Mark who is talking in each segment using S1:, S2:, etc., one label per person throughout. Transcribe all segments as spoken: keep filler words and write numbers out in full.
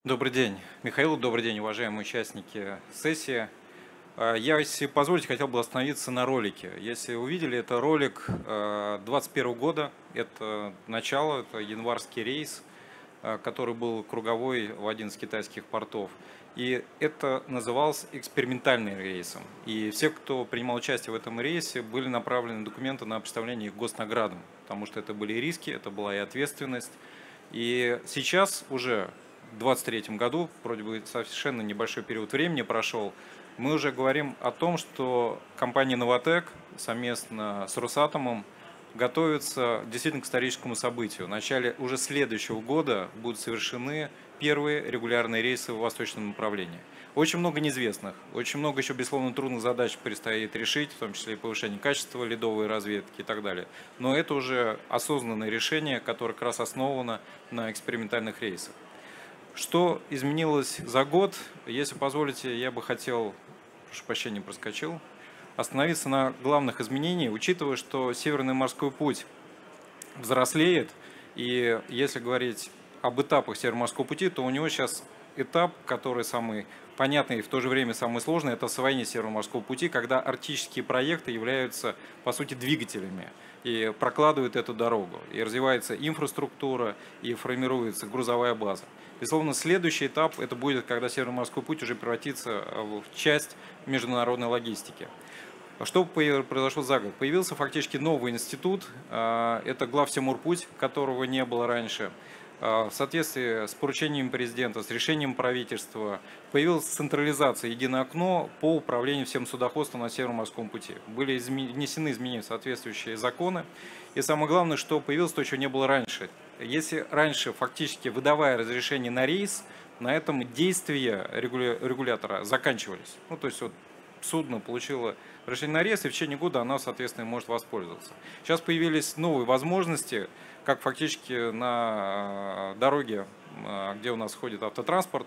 S1: Добрый день, Михаил. Добрый день, уважаемые участники сессии. А, Я, если позволите, хотел бы остановиться на ролике. Если увидели, это ролик э, двадцать первого года, это начало, это январский рейс, э, который был круговой в один из китайских портов. И это называлось экспериментальным рейсом. И все, кто принимал участие в этом рейсе, были направлены документы на представление их госнаградам, потому что это были и риски, это была и ответственность. И сейчас уже в двадцать третьем году, вроде бы совершенно небольшой период времени прошел, мы уже говорим о том, что компания «Новатэк» совместно с «Росатомом» готовится действительно к историческому событию. В начале уже следующего года будут совершены первые регулярные рейсы в восточном направлении. Очень много неизвестных, очень много еще, безусловно, трудных задач предстоит решить, в том числе и повышение качества ледовой разведки и так далее. Но это уже осознанное решение, которое как раз основано на экспериментальных рейсах. Что изменилось за год? Если позволите, я бы хотел, прошу прощения, проскочил, остановиться на главных изменениях, учитывая, что Северный морской путь взрослеет, и если говорить об этапах Северного морского пути, то у него сейчас этап, который самый понятный и в то же время самый сложный, это освоение Северного морского пути, когда арктические проекты являются, по сути, двигателями и прокладывают эту дорогу. И развивается инфраструктура, и формируется грузовая база. Безусловно, следующий этап это будет, когда Северный морской путь уже превратится в часть международной логистики. Что произошло за год? Появился фактически новый институт, это главсемурпуть, которого не было раньше. В соответствии с поручением президента, с решением правительства, появилась централизация, единое окно по управлению всем судоходством на Северном морском пути. Были внесены изменения в соответствующие законы. И самое главное, что появилось то, чего не было раньше. Если раньше, фактически выдавая разрешение на рейс, на этом действия регулятора заканчивались. Ну, то есть вот судно получило разрешение на рейс, и в течение года оно, соответственно, может воспользоваться. Сейчас появились новые возможности, как фактически на дороге, где у нас ходит автотранспорт,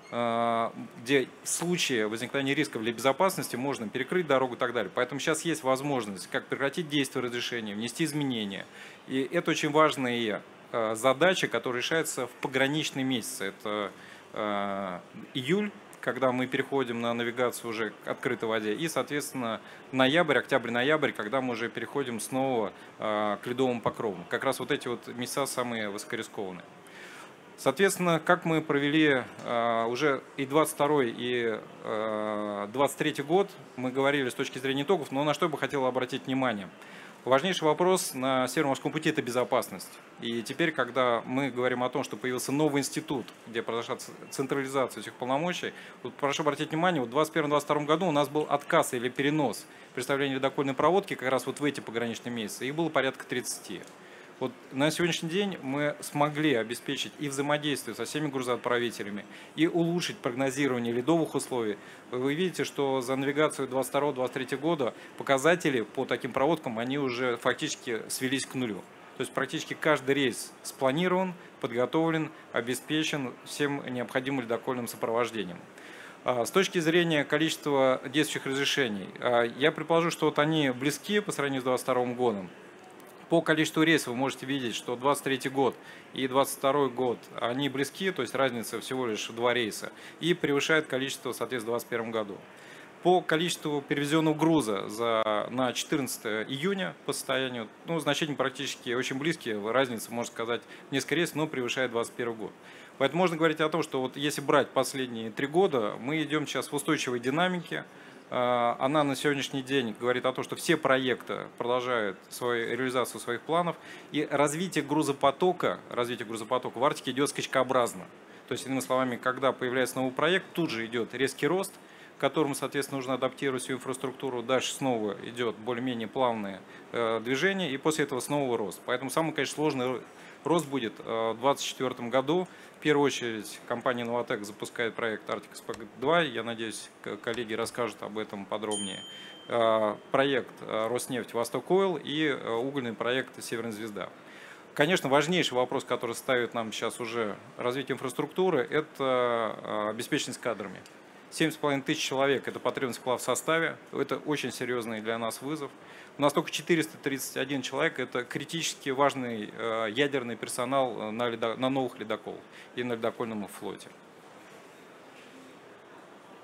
S1: где в случае возникновения рисков для безопасности можно перекрыть дорогу и так далее. Поэтому сейчас есть возможность как прекратить действие разрешения, внести изменения. И это очень важная задача, которая решается в пограничные месяцы. Это июль, когда мы переходим на навигацию уже к открытой воде, и, соответственно, ноябрь, октябрь-ноябрь, когда мы уже переходим снова к ледовым покровам. Как раз вот эти вот месяца самые высокорискованные. Соответственно, как мы провели уже и двадцать второй, и двадцать третий год, мы говорили с точки зрения итогов, но на что я бы хотел обратить внимание. Важнейший вопрос на Северном морском пути – это безопасность. И теперь, когда мы говорим о том, что появился новый институт, где произошла централизация этих полномочий, вот прошу обратить внимание, вот в двадцать первом — двадцать втором году у нас был отказ или перенос представления ледокольной проводки как раз вот в эти пограничные месяцы, их было порядка тридцати. Вот на сегодняшний день мы смогли обеспечить и взаимодействие со всеми грузоотправителями, и улучшить прогнозирование ледовых условий. Вы видите, что за навигацию двадцать второго — двадцать третьего года показатели по таким проводкам, они уже фактически свелись к нулю. То есть практически каждый рейс спланирован, подготовлен, обеспечен всем необходимым ледокольным сопровождением. С точки зрения количества действующих разрешений, я предположу, что вот они близки по сравнению с двадцать вторым годом. По количеству рейсов вы можете видеть, что двадцать третий год и двадцать второй год, они близки, то есть разница всего лишь два рейса, и превышает количество, соответственно, в двадцать первом году. По количеству перевезенного груза за, на четырнадцатое июня по состоянию, ну, значения практически очень близкие, разница, можно сказать, несколько рейсов, но превышает двадцать первый год. Поэтому можно говорить о том, что вот если брать последние три года, мы идем сейчас в устойчивой динамике. Она на сегодняшний день говорит о том, что все проекты продолжают свою реализацию своих планов, и развитие грузопотока, развитие грузопотока в Арктике идет скачкообразно. То есть, иными словами, когда появляется новый проект, тут же идет резкий рост, к которому, соответственно, нужно адаптировать всю инфраструктуру. Дальше снова идет более-менее плавное движение, и после этого снова рост. Поэтому самый, конечно, сложный рост будет в две тысячи двадцать четвёртом году. В первую очередь компания «Новатэк» запускает проект «Арктик Спек два». Я надеюсь, коллеги расскажут об этом подробнее. Проект «Роснефть Восток-Ойл» и угольный проект «Северная звезда». Конечно, важнейший вопрос, который ставит нам сейчас уже развитие инфраструктуры, это обеспеченность кадрами. семь с половиной тысяч человек – это потребность в составе. Это очень серьезный для нас вызов. У нас только четыреста тридцать один человек – это критически важный ядерный персонал на, ледо... на новых ледоколах и на ледокольном флоте.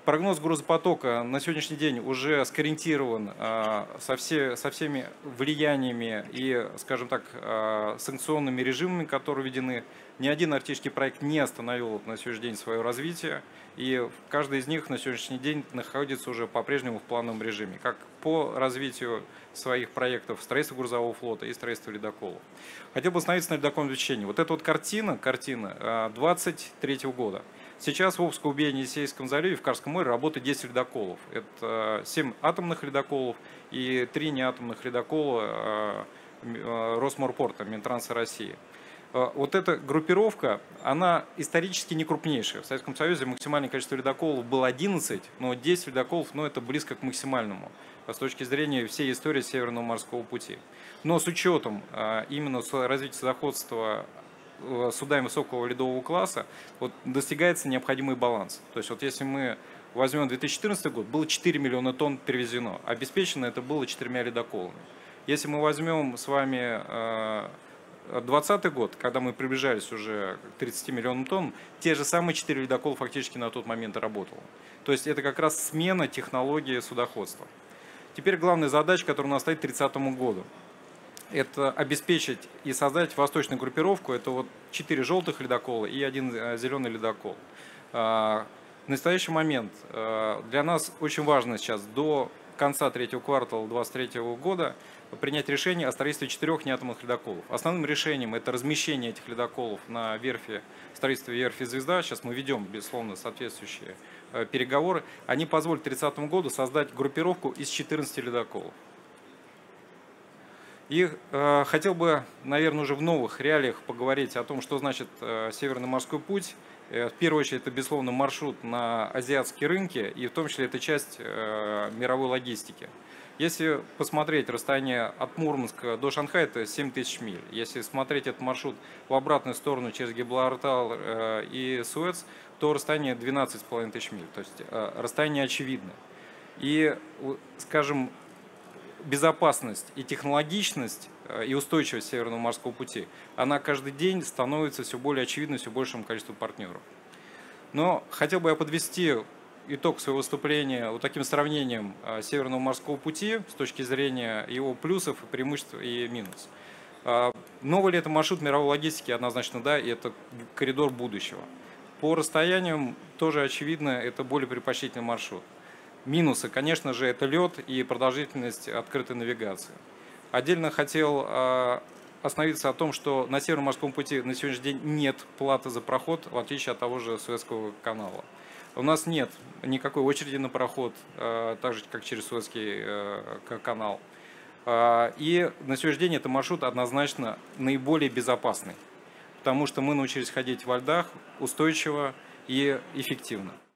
S1: Прогноз грузопотока на сегодняшний день уже скорректирован со, все, со всеми влияниями и, скажем так, санкционными режимами, которые введены. Ни один артический проект не остановил на сегодняшний день свое развитие, и каждый из них на сегодняшний день находится уже по-прежнему в плановом режиме, как по развитию своих проектов строительства грузового флота и строительства ледоколов. Хотел бы остановиться на ледокольном движении. Вот эта вот картина, картина двадцать третьего года. Сейчас в Обском, Убедне, Енисейском заливе в Карском море работает десять ледоколов. Это семь атомных ледоколов и три неатомных ледокола Росморпорта, Минтранса России. Вот эта группировка, она исторически не крупнейшая. В Советском Союзе максимальное количество ледоколов было одиннадцать, но десять ледоколов, ну, это близко к максимальному с точки зрения всей истории Северного морского пути. Но с учетом именно развития судоходства судами высокого ледового класса вот, достигается необходимый баланс. То есть вот если мы возьмем две тысячи четырнадцатый год, было четыре миллиона тонн перевезено, обеспечено это было четырьмя ледоколами. Если мы возьмем с вами двадцатый год, когда мы приближались уже к тридцати миллионам тонн, те же самые четыре ледокола фактически на тот момент и работало. То есть это как раз смена технологии судоходства. Теперь главная задача, которая у нас стоит к тридцатому году. Это обеспечить и создать восточную группировку. Это вот четыре желтых ледокола и один зеленый ледокол. В настоящий момент для нас очень важно сейчас до конца третьего квартала две тысячи двадцать третьего года принять решение о строительстве четырех неатомных ледоколов. Основным решением это размещение этих ледоколов на верфи, строительстве верфи «Звезда». Сейчас мы ведем, безусловно, соответствующие переговоры. Они позволят к тридцатому году создать группировку из четырнадцати ледоколов. И э, хотел бы, наверное, уже в новых реалиях поговорить о том, что значит э, Северный морской путь. Э, в первую очередь, это, безусловно, маршрут на азиатские рынки, и в том числе это часть э, мировой логистики. Если посмотреть расстояние от Мурманска до Шанхая, это семь тысяч миль. Если смотреть этот маршрут в обратную сторону через Гибралтар э, и Суэц, то расстояние двенадцать с половиной тысяч миль. То есть э, расстояние очевидно. И, скажем, безопасность и технологичность и устойчивость Северного морского пути, она каждый день становится все более очевидной все большему количеству партнеров. Но хотел бы я подвести итог своего выступления вот таким сравнением Северного морского пути с точки зрения его плюсов, преимуществ и минусов. Новый ли это маршрут мировой логистики? Однозначно да, и это коридор будущего. По расстояниям тоже очевидно, это более предпочтительный маршрут. Минусы, конечно же, это лед и продолжительность открытой навигации. Отдельно хотел остановиться о том, что на Северном морском пути на сегодняшний день нет платы за проход, в отличие от того же Суэцкого канала. У нас нет никакой очереди на проход, так же, как через Суэцкий канал. И на сегодняшний день это маршрут однозначно наиболее безопасный, потому что мы научились ходить во льдах устойчиво и эффективно.